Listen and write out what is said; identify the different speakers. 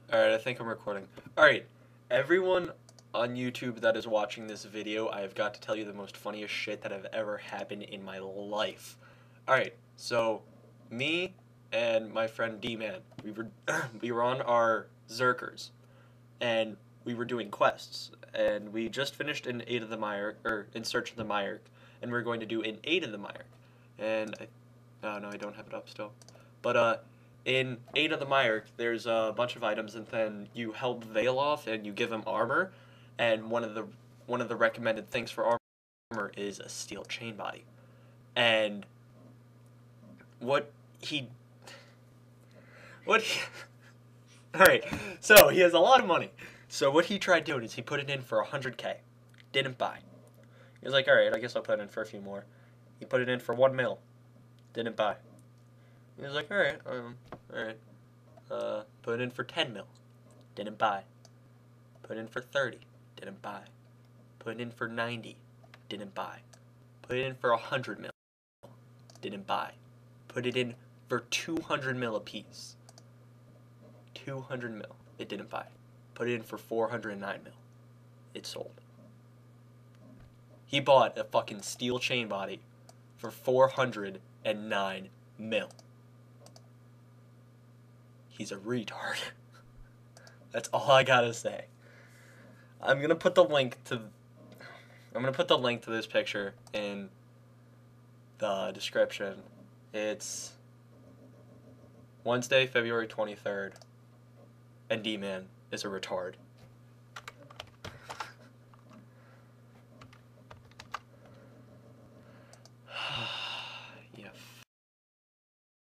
Speaker 1: Alright, I think I'm recording. Alright, everyone on YouTube that is watching this video, I have got to tell you the most funniest shit that have ever happened in my life. Alright, so me and my friend Dman, we were on our Zerkers, and we were doing quests, and we just finished an 8 of the Myrque, or in Search of the Myrque, and we're going to do an 8 of the Myrque. And no, I don't have it up still. But in 8 of the Myrque, there's a bunch of items, and then you help Veil off, and you give him armor. And one of the recommended things for armor is a steel chain body. And what he all right, so he has a lot of money. So what he tried doing is he put it in for 100K. Didn't buy. He was like, all right, I guess I'll put it in for a few more. He put it in for 1 mil. Didn't buy. He was like, all right. Put it in for 10 mil. Didn't buy. Put it in for 30. Didn't buy. Put it in for 90. Didn't buy. Put it in for 100 mil. Didn't buy. Put it in for 200 mil a piece. 200 mil. It didn't buy. Put it in for 409 mil. It sold. He bought a fucking steel chain body for 409 mil. He's a retard. That's all I gotta say. I'm gonna put the link to this picture in the description. It's Wednesday, February 23rd, and Dman is a retard.